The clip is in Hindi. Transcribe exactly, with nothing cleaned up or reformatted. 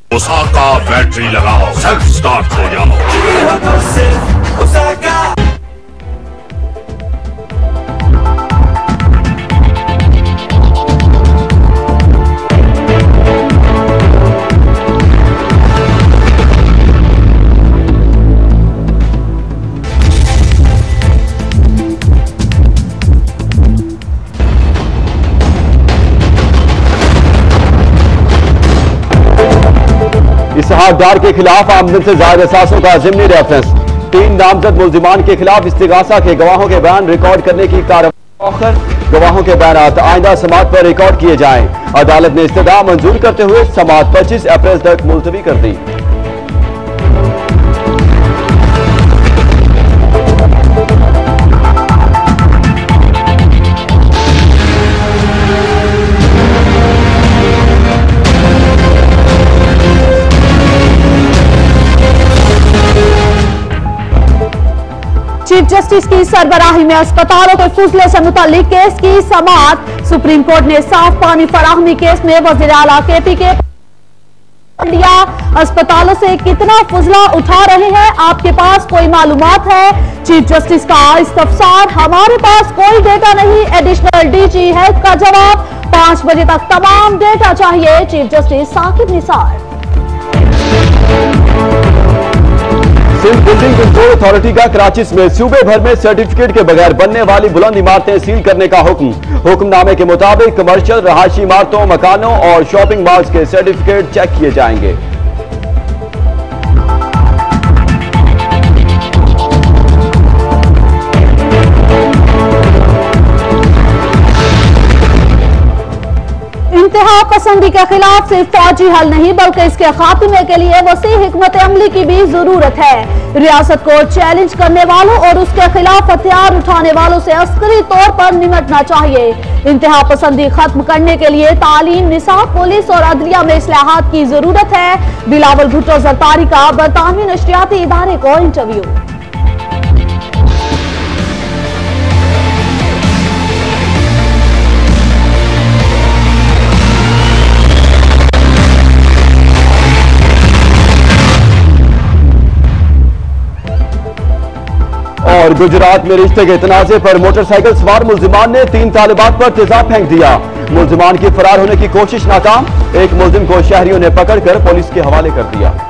ओसाका बैटरी लगाओ, सेल्फ स्टार्ट हो जाओ। इसहाक डार के खिलाफ आमदन से ज्यादा एहसासों का जिम्नी रेफरेंस। तीन नामजद मुल्जिमान के खिलाफ इस्तिगासा के गवाहों के बयान रिकॉर्ड करने की कार्रवाई। गवाहों के बयान आइंदा समाअत पर रिकॉर्ड किए जाएं। अदालत ने इस्तदा मंजूर करते हुए समाअत पच्चीस अप्रैल तक मुलतवी कर दी। चीफ जस्टिस की सरबराही में अस्पतालों के फुजले से मुतालिक केस की समाअत। सुप्रीम कोर्ट ने साफ पानी फराहमी केस में वज़ीर आला केपी के इंडिया अस्पतालों से कितना फुजला उठा रहे हैं, आपके पास कोई मालूमात है? चीफ जस्टिस का इस्तफसार, हमारे पास कोई डेटा नहीं। एडिशनल डीजी हेल्थ का जवाब, पांच बजे तक तमाम डेटा चाहिए। Chief justice Saqib Nisar. Sindh building control authority का कराची में सूबे भर में सर्टिफिकेट के बगैर बनने वाली बुलंद इमारतें सील करने का हुक्म। हुक्मनामे के मुताबिक कमर्शियल, रहायशी इमारतों, मकानों और शॉपिंग मॉल्स के सर्टिफिकेट चेक किए जाएंगे। इंतहा पसंदी के खिलाफ सिर्फ फौजी हल नहीं बल्कि इसके खात्मे के लिए वसी हिकमत अमली की भी जरूरत है। रियासत को चैलेंज करने वालों और उसके खिलाफ हथियार उठाने वालों से अस्करी तौर पर निमटना चाहिए। इंतहा पसंदी खत्म करने के लिए तालीम, निसाब, पुलिस और अदलिया में इस्लाहात की जरूरत है। बिलावल भुट्टो जरदारी का बरतानवी नशरियाती इदारे को इंटरव्यू। और गुजरात में रिश्ते के तनाजे पर मोटरसाइकिल सवार मुल्जिमान ने तीन तालिबात पर तेजाब फेंक दिया। मुल्जिमान की फरार होने की कोशिश नाकाम। एक मुल्जिम को शहरियों ने पकड़कर पुलिस के हवाले कर दिया।